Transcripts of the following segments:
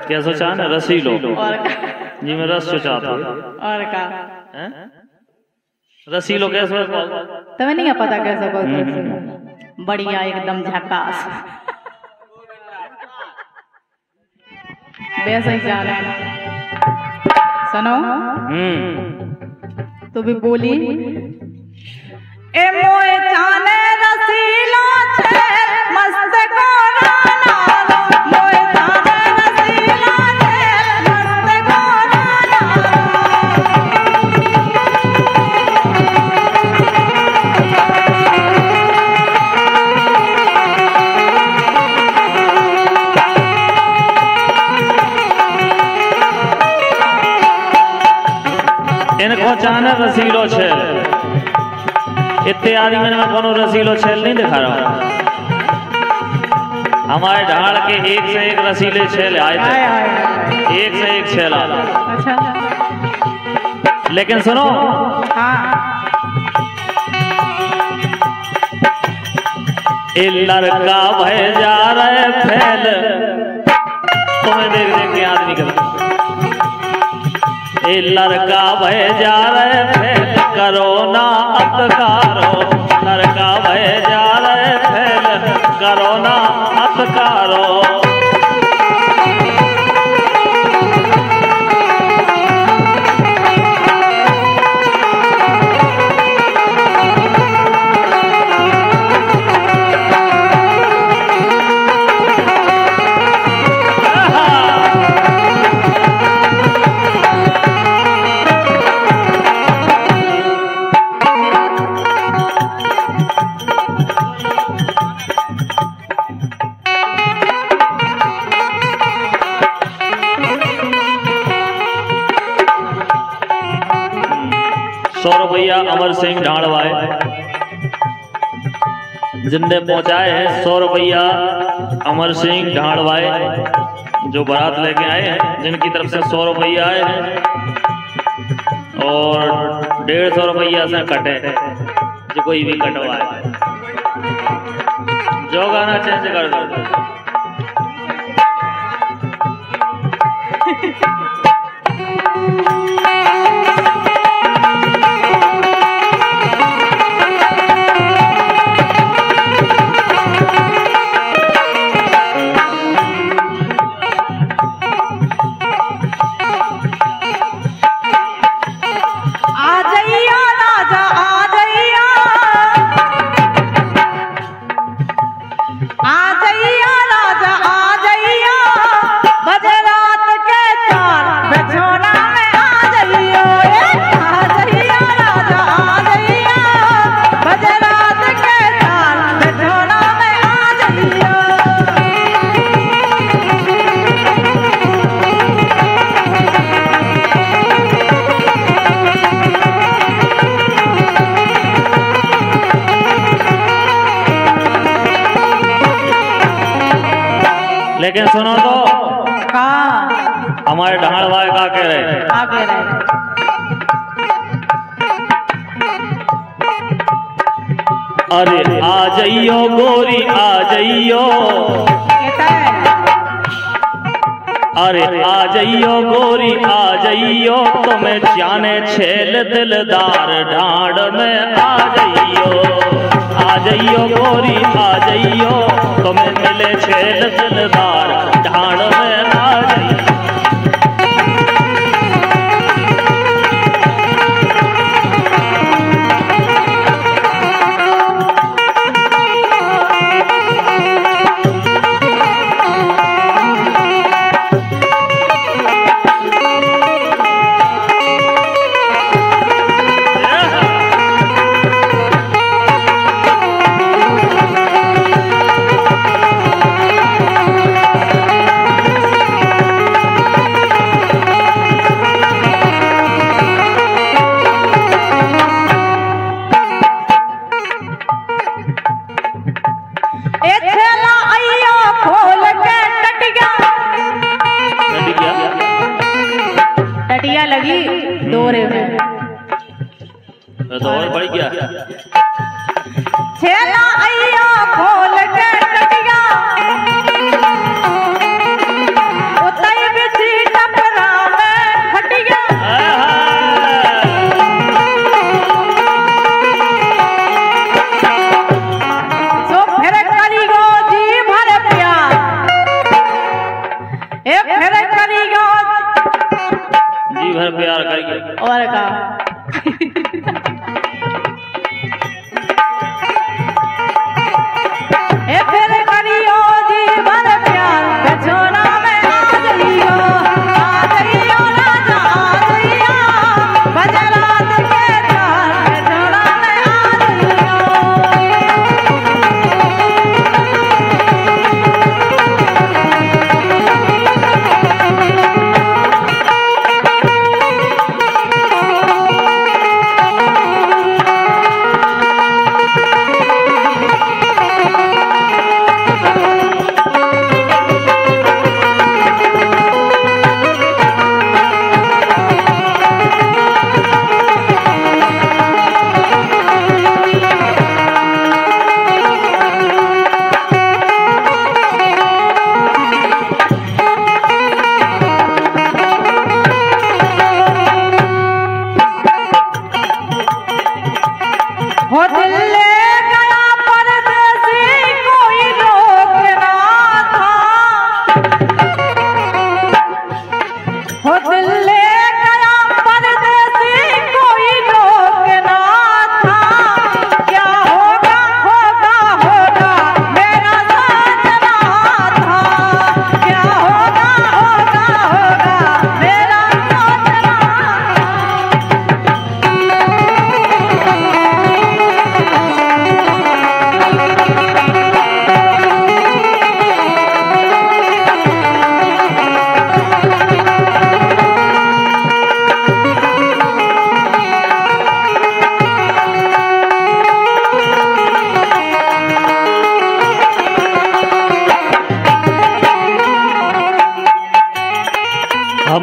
क्या सोचा ना रसीलो और जी मैं रस सोचा था और का रसीलो कैसे तुम्हें नहीं पता कैसे बोलते बढ़िया एकदम झकास वैसे ही जा रहा है। सुनो तो भी बोली ए मोए जाने रसीला छे मस्त कोराना मोए जाने रसीला छे मस्त कोराना इनको चाहना रसीलो छे इतने आदमी में कोनो रसीलो छेल नहीं दिखा रहा हमारे ढाल के एक से एक रसीले छेल आए थे एक से एक छेल आया अच्छा लेकिन सुनो ए लड़का भय जा रहे फैल तुम्हें देख देख के आदमी का ए लड़का भय जा रहे फैल करो ना अतकारो लड़का भय जा रहे फैल करो ना अतकारो ₹100 अमर सिंह ढाणवाए जिंदे पहुंचाए हैं ₹100 अमर सिंह ढाणवाए जो बारात लेके आए हैं जिनकी तरफ से ₹100 आए हैं और ₹150 से कटे जो कोई भी कटवाए जो गाना चेंज कर दो लेकिन सुनो तो हमारे ढाणवाए का कह रहे अरे आ जाइयो गोरी आ जाइयो अरे आ जाइयो गोरी आ जाइयो तुम्हें जाने छेल दिलदार ढाड़ में आ जाइयो गोरी आ जाइयो तुम्हें मिले छेल दिलदार ढाड़ में आ जाइयो दौरे में तो और बढ़ गया छेला आइया खोल के टटिया उतई भी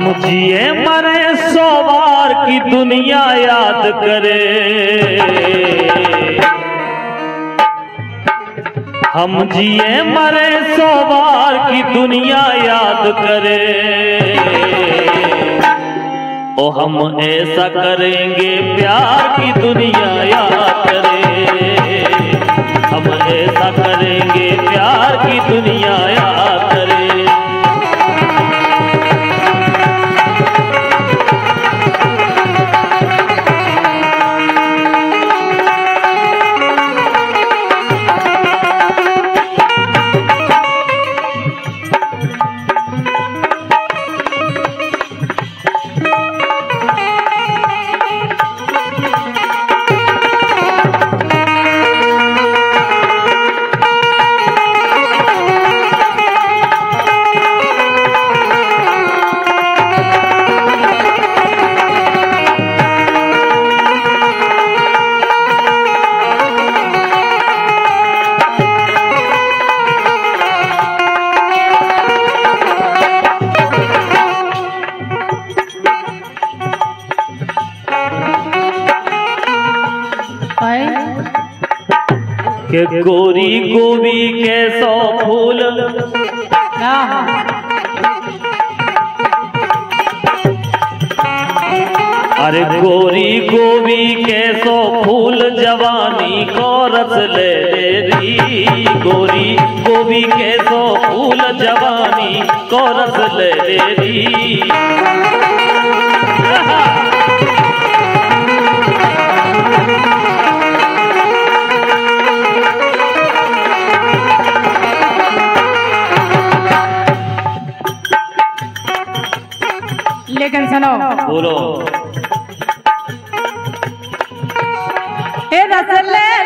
हम जिए मरे 100 बार की दुनिया याद करे, हम जिए मरे 100 बार की दुनिया याद करे। ओ हम ऐसा करेंगे प्यार की दुनिया याद करे, हम ऐसा करेंगे प्यार की दुनिया याद करे। के गोरी गोभी के 100 फूल, अरे गोरी गोभी के 100 फूल जवानी को रस ले री, गोरी गोभी के 100 फूल जवानी को रस ले री। लेकिन सुनो, बोलो। रस ले